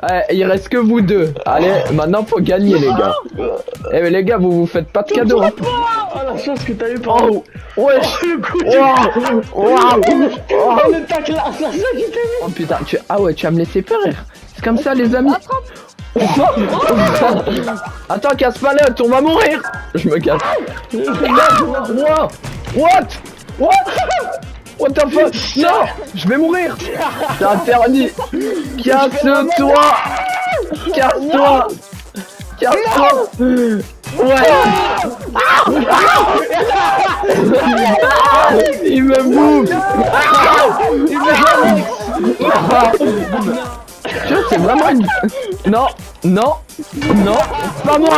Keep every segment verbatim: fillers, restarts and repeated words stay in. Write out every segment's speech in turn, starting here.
Ouais, il reste que vous deux. Allez, maintenant faut gagner les gars. Eh mais les gars, vous vous faites pas de cadeaux hein. Oh la chance que t'as eu par Oh, ouais. Oh le coup Waouh, waouh. Oh le tacle là, c'est ça qui t'a mis. Oh putain, tu... ah ouais, tu vas me laisser faire. C'est comme ça les amis. Attends, casse pas l'autre, on va mourir. Je me casse. What? What? What? What the fuck? Non, je vais mourir. C'est interdit. Casse-toi. Casse-toi. Casse-toi. Ouais. Il me bouffe. Il me bouffe. Tu vois, c'est vraiment une... Non, non, non, pas moi.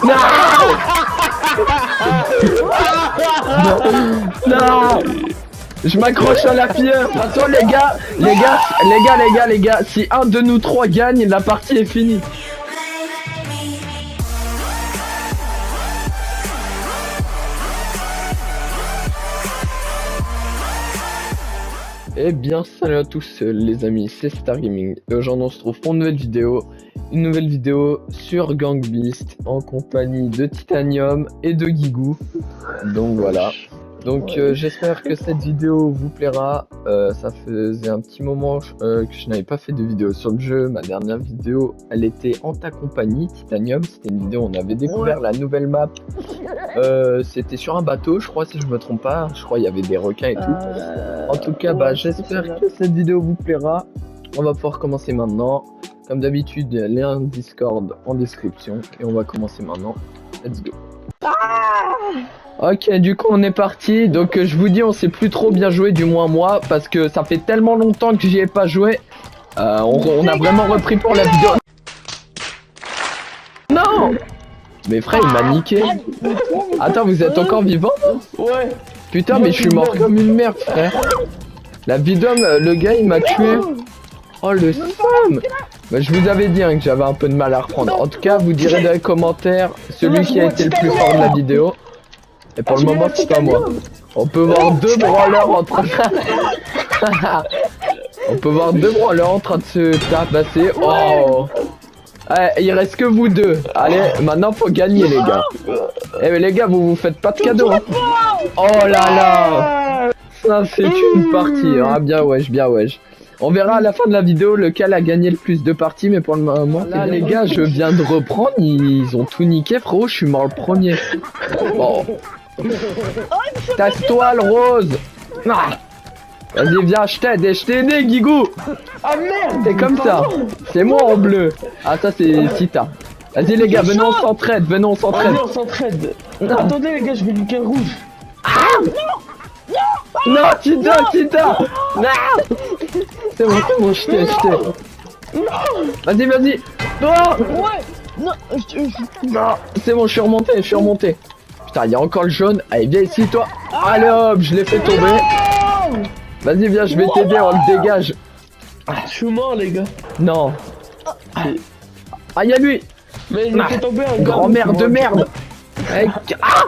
Non. Non. Je m'accroche à la pierre. De toute façon, les gars, les gars, les gars, les gars, les gars, si un de nous trois gagne, la partie est finie. Eh bien salut à tous les amis, c'est Star Gaming et aujourd'hui on se retrouve pour une nouvelle vidéo, une nouvelle vidéo sur Gang Beast en compagnie de Titanium et de Guigou. Donc voilà, donc euh, j'espère que cette vidéo vous plaira, euh, ça faisait un petit moment euh, que je n'avais pas fait de vidéo sur le jeu, ma dernière vidéo elle était en ta compagnie Titanium, c'était une vidéo où on avait découvert la nouvelle map. Euh, c'était sur un bateau, je crois, si je me trompe pas. Je crois il y avait des requins et tout. Euh... En tout cas, bah, j'espère que cette vidéo vous plaira. On va pouvoir commencer maintenant. Comme d'habitude, lien Discord en description. Et on va commencer maintenant. Let's go. Ah ok, du coup, on est parti. Donc, je vous dis, on sait plus trop bien jouer, du moins moi, parce que ça fait tellement longtemps que j'y ai pas joué. Euh, on, on a vraiment repris pour la vidéo. Non! Mais frère, il m'a niqué. Attends, vous êtes encore vivant? Ouais. Putain, mais je suis mort comme une merde, frère. La vidéo, le gars, il m'a tué. Oh, le seum. Bah, je vous avais dit hein, que j'avais un peu de mal à reprendre. En tout cas, vous direz dans les commentaires celui qui a été le plus fort de la vidéo. Et pour le moment, c'est pas moi. On peut voir deux brawlers en train de... On peut voir deux brawlers en train de se tabasser. Oh. Ouais, il reste que vous deux. Allez, maintenant faut gagner les gars. Eh mais les gars, vous vous faites pas de cadeaux hein. Oh là là. Ça c'est une partie. Ah bien wesh, bien wesh. On verra à la fin de la vidéo lequel a gagné le plus de parties. Mais pour le moment, là les gars, je viens de reprendre. Ils ont tout niqué frérot, je suis mort le premier. Bon. Tasse-toi le rose. Ah. Vas-y viens, je t'aide, je t'ai aidé Guigou. Ah merde. C'est comme ça. C'est moi en bleu. Ah ça c'est Tita. Vas-y les gars, venez on s'entraide, venez on s'entraide. Venez on s'entraide. Attendez les gars, je vais niquer le rouge. Ah non, non, Tita, Tita. Non. C'est bon, c'est bon, je t'ai, je t'ai. Vas-y, vas-y. Non. Ouais. Non, non. C'est bon, je suis remonté, je suis remonté. Putain, il y a encore le jaune. Allez, viens ici toi. Allez hop, je l'ai fait tomber. Vas-y, viens, je vais t'aider, on le dégage. Je suis mort, les gars. Non. Ah, y'a lui. Mais il a fait tomber un grand-mère de merde. Avec... Ah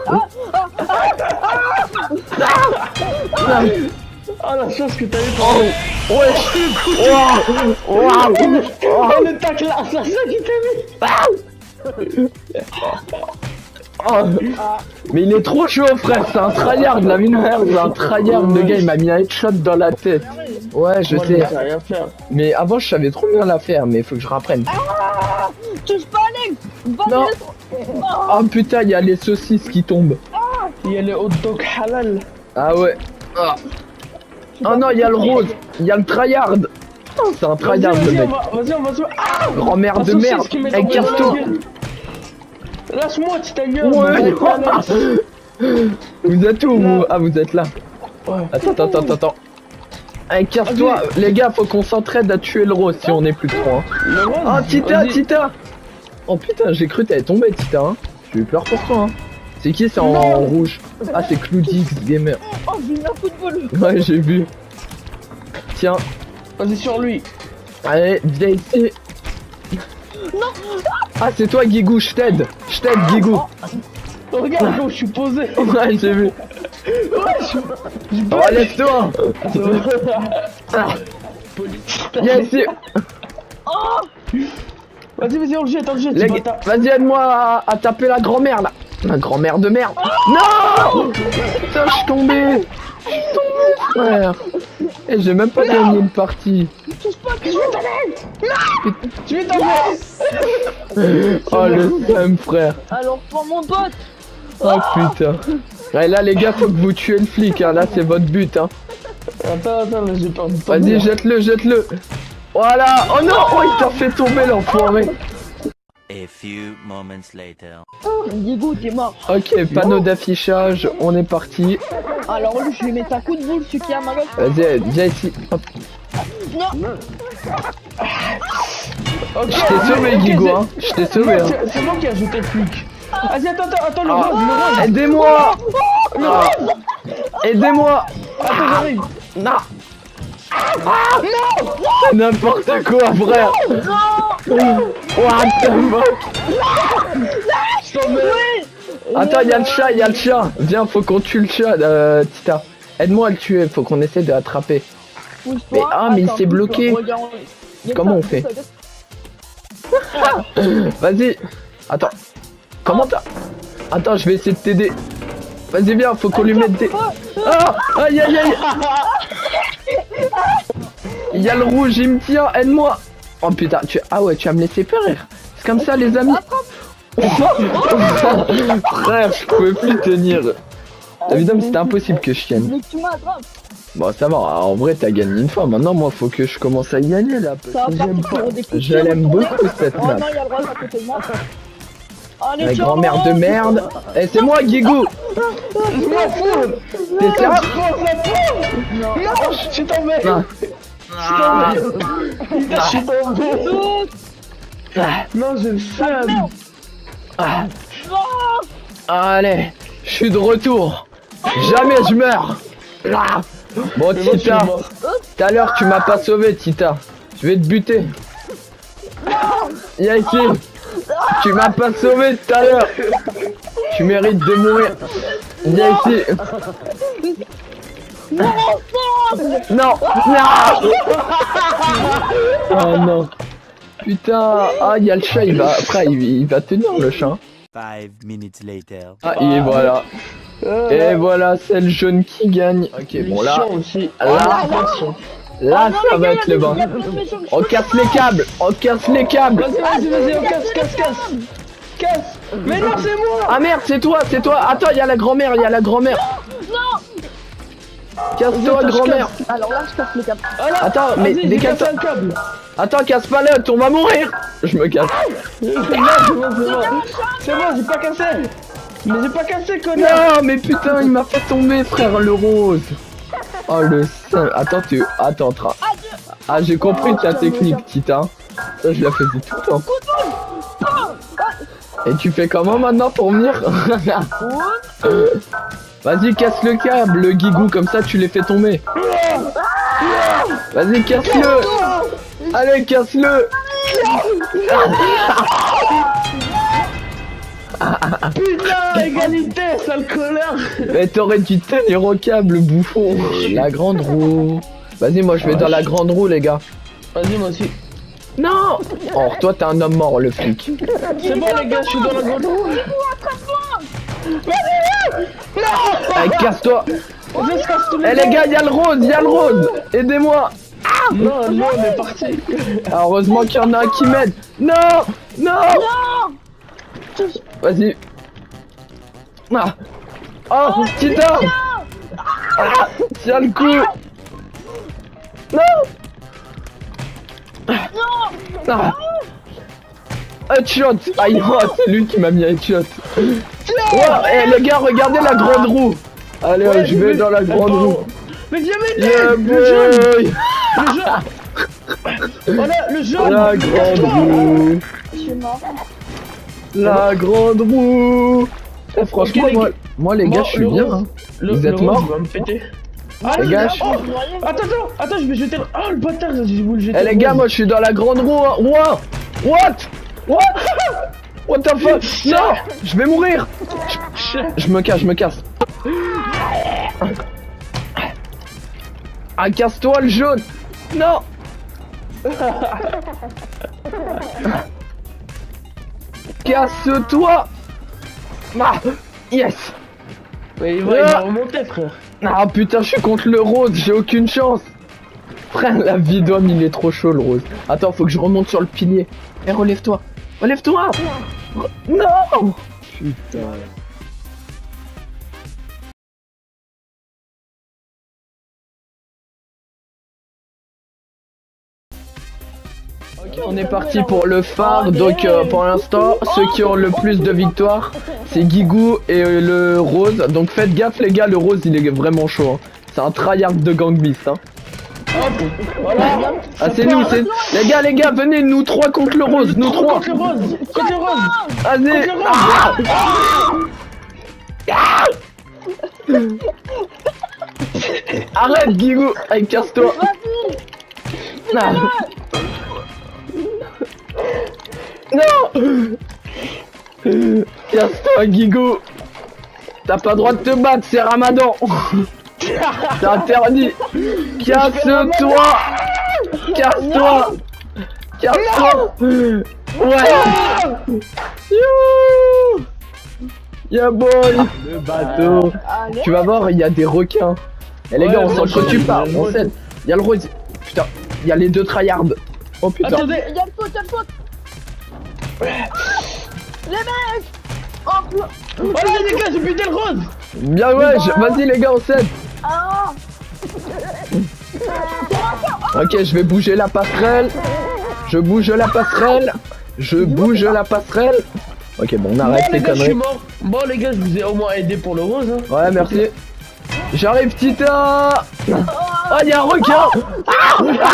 ah oh la chance que t'as eu pour... Oh ouais. Waouh. Waouh. Oh le tacle là, c'est ça qui t'a mis. Oh. Mais il est trop chaud frère, c'est un tryhard, la mine c'est un tryhard, le gars il m'a mis un headshot dans la tête. Ouais je moi, sais, rien faire. Mais avant je savais trop bien la faire, mais faut que je rapprenne. Ah, touche pas Alex. Non. Oh putain, il y a les saucisses qui tombent. Il y a les hot dog halal. Ah ouais. Ah oh non, il y a le rose, il y a le tryhard. Oh, c'est un tryhard le mec. Vas-y on va se... Ah grand-mère de merde, avec casse-toi. Lâche-moi, Titanium. Ouais. Vous êtes où vous? Ah vous êtes là. Ouais. Attends, attends, attends, attends. Allez, casse-toi. Ah, les gars, faut qu'on s'entraide à tuer le rose si on est plus de trois. Hein. Oh Tita, Tita. Oh putain, j'ai cru t'allais tomber Tita. Hein. J'ai eu peur pour toi. Hein. C'est qui c'est en, en rouge? Ah c'est Cloudix Gamer. Oh j'ai mis un football. Ouais j'ai vu. Tiens. Vas-y sur lui. Allez, viens ici. Non. Ah c'est toi Guigou, je t'aide. Je t'aide Guigou. Oh, regarde comment je suis posé. Ouais j'ai vu. Ouais je suis... Oh laisse-toi. Ah. Viens ici. Oh. Vas-y, vas-y, on le jette, on le jette. Les tu gars, vas vas-y, aide-moi à, à taper la grand-mère là. La grand-mère de merde. Non. Putain, je suis tombé. Je suis tombé, frère. Et j'ai même pas gagné une partie. Touche pas, Je vais t'aider. Tu vais tomber. Oh le seum, frère. Alors, prends mon pote. Oh putain. Ouais, là les gars, faut que vous tuez le flic, hein. Là c'est votre but, hein. Attends, attends, là, j'ai pas envie de tomber, Vas-y, là. jette-le, jette-le. Voilà. Oh non, oh il t'a fait tomber l'enfoiré. A few moments later. Diego, t'es mort. Ok, panneau d'affichage, on est parti. Alors, lui, je lui mets un coup de boule, celui qui est à ma gauche. Vas-y, viens ici. Hop. Non. Ok, Je t'ai sauvé, ok, Guigo, c'est- hein. Je t'ai sauvé, hein. C'est c'est moi qui ai ajouté le flic. Vas-y, attends, attends, attends, le Ah. rose, le rose. Aidez-moi. Ah. Aidez-moi. Attends, j'arrive. Non. Ah. C'est n'importe quoi, frère. What the fuck. Je t'en mets. Attends, y'a le chat, y'a le chat. Viens, faut qu'on tue le chat, euh, Tita. Aide-moi à le tuer, faut qu'on essaie de l'attraper. Pousse-toi. Mais- ah, mais il Attends, s'est pousse-toi. bloqué. Regarde, il y a Comment ça, on fait? ça, ça. Vas-y. Attends. Comment t'as... Attends, je vais essayer de t'aider. Vas-y, viens, faut qu'on lui mette des... Ah. Aïe, aïe, aïe. Il y a le rouge, il me tient, aide-moi. Oh putain, tu... Ah ouais, tu vas me laisser périr. C'est comme ça, les amis. Frère, je pouvais plus tenir. Évidemment, c'était impossible que je tienne. Mais tu m'attrapes. Bon, ça va, en vrai, t'as gagné une fois. Maintenant, moi, faut que je commence à y gagner, là. Ça Parce va que j'aime partir pas... des coups de Je pied, l'aime retourner. beaucoup, cette Oh map. non, il y a le rose à côté de moi. Allez, La ciao, grand-mère de Rose. merde. Eh, c'est moi, Guigou. Je m'en fous. T'es sérieux? Je la peau. Non, je suis tombé. Non. Je suis tombé. Non, j'ai le seum. Ah. Non. Allez, je suis de retour. Jamais je meurs. Ah. Bon, Mais moi, je suis Tita, mort. tout à l'heure, tu m'as pas sauvé, Tita. Je vais te buter. Viens ici. Tu m'as pas sauvé tout à l'heure. Tu mérites de mourir. Viens ici. Non, non. Non, non. Oh non. Putain, ah, il y a le chat, il va, après, il, il va tenir le chat. Five minutes later. Ah, et voilà. Euh, Et voilà, c'est le jaune qui gagne. Ok, bon là, chiant aussi. là, attention. là, Oh non, ça les va gars, être il y a le des- bain. il y a plus de méchants que je On peux casse pas. les câbles, on casse les câbles. Vas-y, vas-y, vas-y, on casse, casse, casse. Casse. Mais non, c'est moi. Ah merde, c'est toi, c'est toi. Attends, il y a la grand-mère, il y a la grand-mère. Non. Casse-toi, Vas-y, grand-mère. Alors là, je casse le cap. Voilà. Attends, mais Vas-y, j'ai décale-toi. cassé un câble. Attends, casse pas l'autre, on va mourir. Je me casse. Non, c'est bon, c'est bon. C'est bon, j'ai pas cassé. Mais j'ai pas cassé, connard. Non, mais putain, il m'a fait tomber, frère, le rose. Oh, le seul. Attends, tu... Attends, tra... Ah, j'ai compris ta technique, Tita. Ça, je la faisais tout le temps. Et tu fais comment maintenant pour venir? Vas-y, casse le câble, le Guigou, comme ça tu les fais tomber. Vas-y, casse-le. Allez, casse-le. Putain, égalité, sale connard. Mais t'aurais dû tenir au câble, bouffon. La grande roue. Vas-y, moi je vais dans la grande roue, les gars. Vas-y, moi aussi. Non. Or, toi, t'es un homme mort, le flic. C'est bon, les gars, je suis dans la grande roue. Allez, casse-toi. Je casse tous Eh, les gars, y'a le rose, y'a le rose. Aidez-moi. Non, non, on est parti. Ah, heureusement qu'il y en a un qui m'aide. Non. Non. Vas-y. Ah. Oh, Tita. Ah, tiens le coup. Non. Ah. Headshot. Aïe, oh, c'est lui qui m'a mis un headshot. Oh, eh, les gars, regardez la grande roue. Allez, Ouais, je vais dans la grande roue. Mais viens m'aider. Yeah, Le jaune. boy. Le jaune. Voilà, le jaune. La grande roue. Je suis mort. La grande roue. Eh, franchement, Ok, les moi, gars. moi, les gars, Moi, je suis le bien. rose. Hein. Le, Vous le êtes rose, morts? il va me péter. Les Allez, gars, gars, je- oh. Attends, attends, attends, je vais jeter le... Oh, le bâtard, j'ai voulu le jeter. Eh les le gars, rose. moi je suis dans la grande roue. Hein. What? What? What? What the fuck? Non! Je vais mourir! Je, je me casse, je me casse. Ah, casse-toi le jaune! Non! Casse-toi. Ah, yes. Mais il va, il va remonter, frère. Ah putain, je suis contre le rose, j'ai aucune chance. Frère, la vie d'homme, il est trop chaud le rose. Attends, faut que je remonte sur le pilier. Eh, relève-toi. Relève-toi. Re- Non. Putain. Ok, on est parti pour le phare. Donc euh, pour l'instant, ceux qui ont le plus de victoires, c'est Guigou et euh, le rose. Donc faites gaffe les gars, le rose il est vraiment chaud. Hein. C'est un tryhard de gang beast. Hein. Voilà. Ah c'est nous, c'est... Les gars, les gars, venez, nous trois contre le rose, nous trois. Contre le rose. Contre le rose. Allez. Contre le rose. Ah arrête Guigou. Allez, casse-toi. Ah. Non. Casse-toi Guigou. T'as pas le droit de te battre, c'est Ramadan. C'est interdit. Casse-toi. Casse-toi. Casse-toi. Ouais. Youhou. Yeah boy. Le bateau. Allez. Tu vas voir, il y a des requins. Et les Ouais, gars, on moi, s'entretue je- pas, je- on je- s'aide. Il y a le rose. Putain, il y a les deux tryhards. Oh putain. Attendez. Il y a le faute, il y a le faute. Les mecs. Oh, putain. Voilà les gars, j'ai buté le rose. Bien ouais, je- vas-y les gars, on s'aide. Ah. Ok, je vais bouger la passerelle. Je bouge la passerelle. Je bouge la passerelle. Ok, bon, on Bon arrête les les gars, je suis conneries. mort. Bon les gars, je vous ai au moins aidé pour le rose. Hein. Ouais, merci. J'arrive, Tita. Oh, il y a un requin. Ah.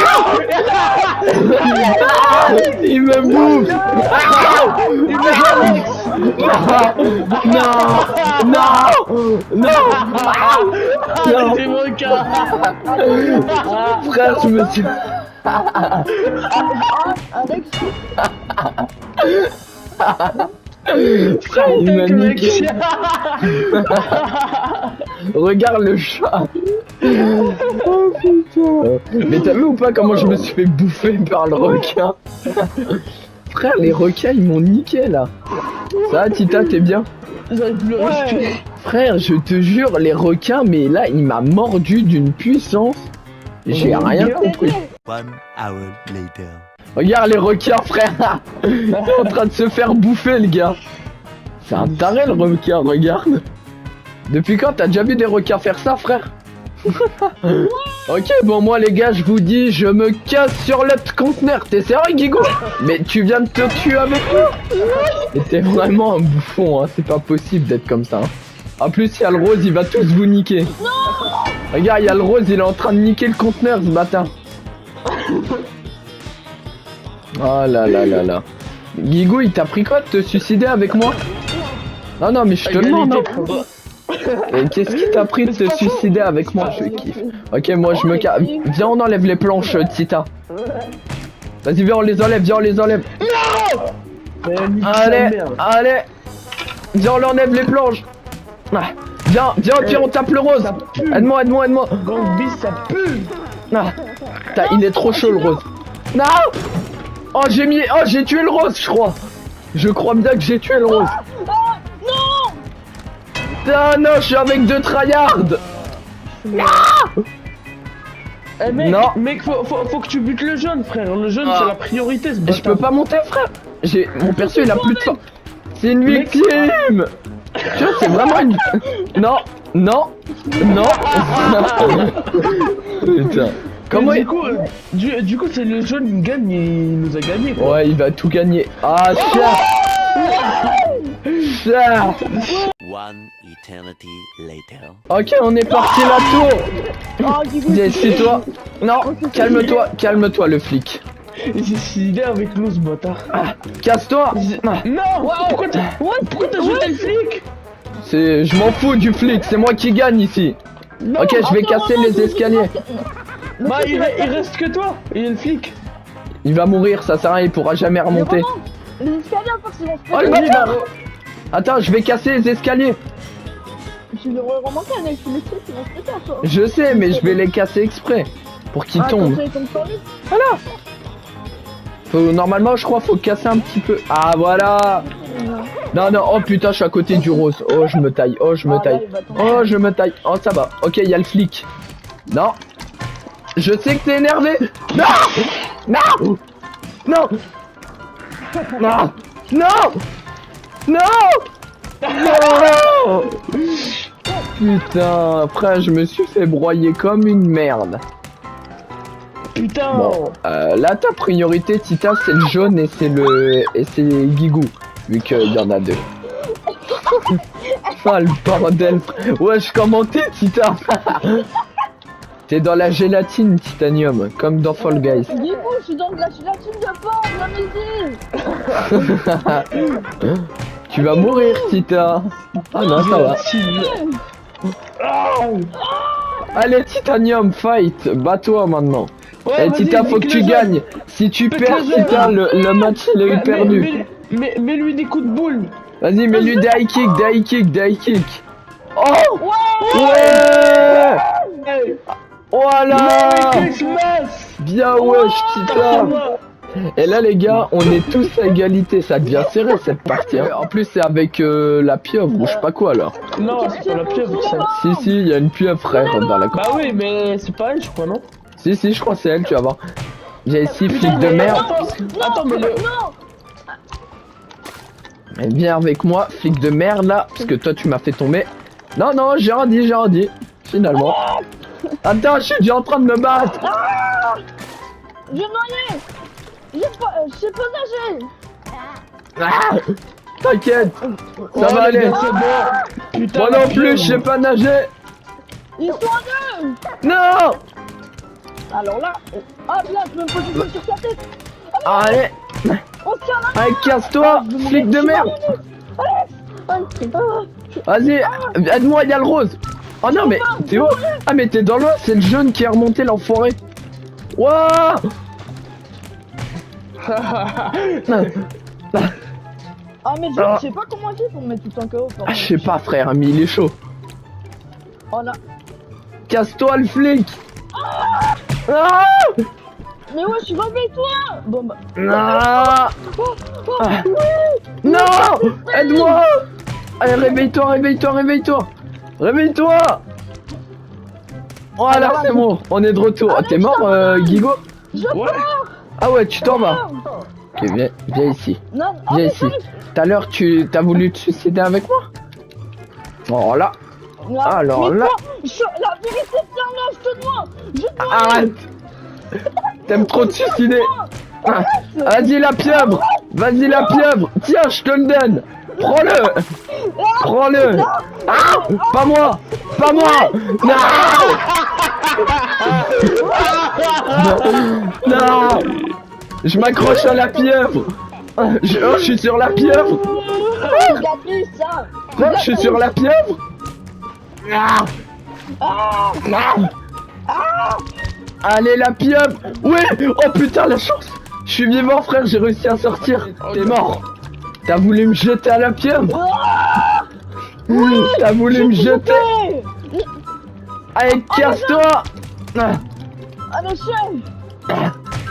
Il me bouffe. Ah. Non. Non. Non. Non. C'est mon cas. Frère, je me suis... Alex. Frère, il m'a niqué. Regarde le chat. Oh putain. Mais t'as vu ou pas comment je me suis fait bouffer par le requin? Frère, les requins ils m'ont niqué là. Ça va Tita, t'es bien? J'arrive plus à respirer. Frère, je te jure, les requins, mais là il m'a mordu d'une puissance. J'ai rien compris. One hour later. Regarde les requins, frère. Il est en train de se faire bouffer, le gars. C'est un taré, le requin, regarde. Depuis quand t'as déjà vu des requins faire ça, frère? Ok, bon, moi, les gars, je vous dis, je me casse sur le conteneur. T'es sérieux, Guigou? Mais tu viens de te tuer avec moi? Mais t'es vraiment un bouffon, hein. C'est pas possible d'être comme ça. Hein. En plus, il y a le rose, il va tous vous niquer. Regarde, il y a le rose, il est en train de niquer le conteneur, ce matin. Oh là là là là. Guigou, il t'a pris quoi de te suicider avec moi? Non, non, mais je te demande. Hein. Et qu'est-ce qui t'a pris de te suicider avec moi? Je kiffe. Ok, moi je me casse. Viens, on enlève les planches, Tita. Vas-y, viens, on les enlève, viens, on les enlève. Allez, allez. Viens, on enlève les planches. Ah, viens, viens, viens, on tape le rose. Aide-moi, aide-moi, aide-moi. Gang bis, ça pue. Ah, putain, il est trop chaud le rose. Non. Oh, j'ai mis. Oh, j'ai tué le rose, je crois. Je crois bien que j'ai tué le rose. Ah non, je suis avec deux tryhards. Eh mec, Non. mec faut, faut, faut que tu butes le jaune, frère. Le jaune, Ah. c'est la priorité, ce Et je bâtard. peux pas monter, frère. J'ai mon perso, il a plus de force. C'est une Mec, victime. Tu vois, c'est vraiment une. Non, non, non. Putain. Comment Mais il... du coup, euh, du, du coup, c'est le jaune, il gagne, il nous a gagné, quoi. Ouais, il va tout gagner. Ah, chat. Chat. One eternity later. Ok, on est parti la tour. Oh, Guigou. Viens, suis-toi. Non, calme-toi, calme-toi, le flic. Il s'est suicidé avec nous, ce bâtard. Ah, casse-toi. Ah, Non, pourquoi t'as pourquoi t'as jeté le flic? c'est, je m'en fous du flic, c'est moi qui gagne ici. Non, Ok, je vais casser les escaliers. Bah, il, il reste que toi, et le flic. Il va mourir, ça sert à rien, il pourra jamais Mais remonter. vraiment, les escaliers, en fait, ils vont se Oh le péter. bâtard. Attends, je vais casser les escaliers. Tu devrais remonter, Alex, les trucs, ils vont se péter, toi. Je sais, mais je vais les casser exprès. Pour qu'ils Ah, tombent. comme ça, ils tombent sur lui. Faut, normalement, je crois, faut casser un petit peu. Ah, voilà. Non, non, oh putain, je suis à côté du rose. Oh, je me taille, oh, je me taille. Oh, je me taille. Oh, ça va. Ok, il y a le flic. Non. Je sais que t'es énervé. Non. Non. Non. Non. Non. Non. Non. Putain, frère, je me suis fait broyer comme une merde. Putain. Bon, euh, là, ta priorité, Tita, c'est le jaune et c'est le... et c'est Guigou. Vu qu'il y en a deux. Ah le bordel. Wesh, comment t'es, Tita? T'es dans la gélatine, Titanium, comme dans Fall Guys. Du coup, je suis dans de la gélatine de porc, la musique. Tu vas mourir, Tita. Ah non, ça va. Allez, Titanium, fight. Bats-toi maintenant. Ouais, Eh, Tita, faut que tu gagnes. Si tu perds, Tita, le, le match, il est perdu. Mais mets-lui des coups de boule. Vas-y, mets-lui des high kick, des high kick, des high kick. Oh Ouais. ouais. Hey. Voilà. Merry Christmas. Bien wesh, Tita. Et là, les gars, on est tous à égalité. Ça devient serré, cette partie. Hein. En plus, c'est avec euh, la pieuvre ou je sais pas quoi, alors. Non, c'est pas la pieuvre, ça. Si, si, il y a une pieuvre, frère, dans la... Bah oui, mais c'est pas elle, je crois, non? Si, si, je crois que c'est elle, tu vas voir. J'ai ici, flic de merde. Attends, attends, mais le... Mais viens avec moi, flic de merde, là, parce que toi, tu m'as fait tomber. Non, non, j'ai rien dit, j'ai rien dit. Finalement. Attends, je suis déjà en train de me battre. Je vais noyer. Je sais pas, euh, je sais pas nager. Ah, t'inquiète, ça Oh, va les aller. gars, c'est bon. Putain, Moi la non plus, pieuvre. je sais pas nager. Ils sont à deux. Non. Alors là, euh, hop là, je me positionne sur ta tête. Allez, On se tient la allez, casse-toi, flic de merde. Vas-y, aide-moi, il y a le rose. Oh non, mais t'es où? Ah, mais t'es dans l'eau, c'est le jaune qui est remonté l'enfoiré. Wouah. Ah mais je, Ah. je sais pas comment il fait pour me mettre tout en K O. Ah, je sais pas, frère, mais il est chaud. Oh là. Casse-toi, le flic. Ah. Mais ouais, je suis réveille-toi. Bon bah. Ah. Oh, oh, Ah. oui. Non. Aide-moi. Allez, réveille-toi, réveille-toi, réveille-toi. Réveille-toi. Voilà, c'est bon, on est de retour. Ah, t'es mort, euh, Guigo? Je Ouais. pars. Ah ouais, tu t'en vas. Ok, viens, viens ici. Non, ah, Viens mais ici. Tout à l'heure, tu t'as voulu te suicider avec moi? Oh là. non, Alors mais là- toi, je- la vérité c'est un je te dois. Je te dois. Arrête. T'aimes trop te suicider. Ah, vas-y, la pieuvre. Vas-y, la pieuvre. Tiens, je te le donne. Prends-le. Prends-le. Ah, pas moi. Pas moi. Non. Non. Je m'accroche à la pieuvre. Je, oh, je suis sur la pieuvre. Regarde plus ça. Non, je suis sur la pieuvre. Ah. Ah. Allez, la pieuvre. Oui. Oh putain, la chance. Je suis vivant, frère, j'ai réussi à sortir. T'es mort. T'as voulu me jeter à la pieuvre. T'as voulu me jeter. Allez, casse-toi. Ah. Allez, chef. Ah.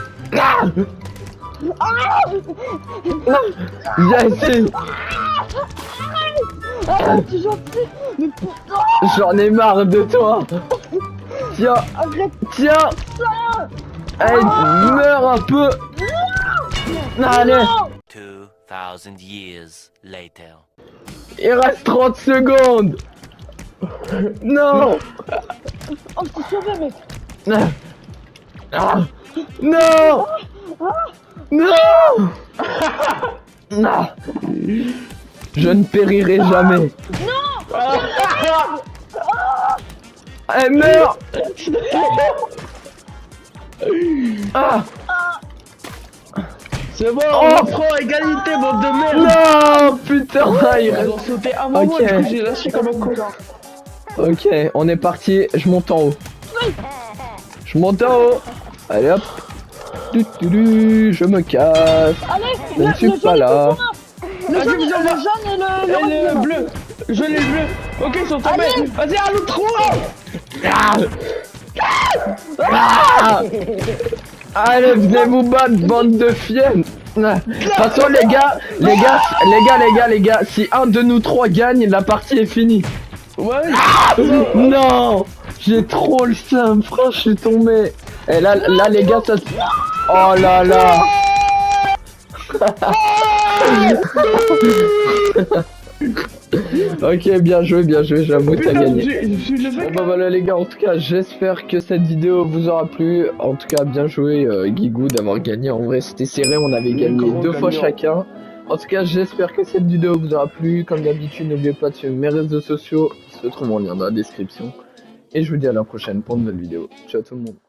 Ah. Viens ici. Ah, t'es gentil. Mais putain. J'en ai marre de toi. Tiens, Arrête tiens. ça. Allez, meurs un peu. Allez. Non. Two thousand years later. Il reste trente secondes. Non. Oh, je t'ai sauvé, mec. Ah. Non. Non. Non. Je ne périrai jamais. Elle meurt. Ah. C'est bon, Oh. on prend égalité, bande de merde. Non, putain. Il Ils reste- ont sauté avant moi, Ok. du coup j'ai lâché comme un con. Ok, on est parti. Je monte en haut. Je monte en haut. Allez hop. Du, du, du, je me casse. Allez, Je ne le, suis le pas jaune là. est tout le Vas-y, jaune, vous le en va. jaune et le, Et le, le rose. bleu, je l'ai bleu. Ok, ils sont tombés. Allez. Vas-y, à l'autre trou. Ah. Ah. Allez, venez vous battre, bande de fiennes. De toute façon, les gars, les gars, les gars, les gars, les gars, si un de nous trois gagne, la partie est finie. Ouais. Non, j'ai trop le seum, frère, je suis tombé. Et là, là, les gars, ça se... Oh là là. Ok, bien joué, bien joué, j'avoue, t'as gagné. Bon bah voilà les gars, en tout cas, j'espère que cette vidéo vous aura plu. En tout cas, bien joué euh, Guigou d'avoir gagné. En vrai, c'était serré, on avait gagné deux fois chacun. En tout cas, j'espère que cette vidéo vous aura plu. Comme d'habitude, n'oubliez pas de suivre mes réseaux sociaux, qui se trouvent en lien dans la description. Et je vous dis à la prochaine pour une nouvelle vidéo. Ciao tout le monde.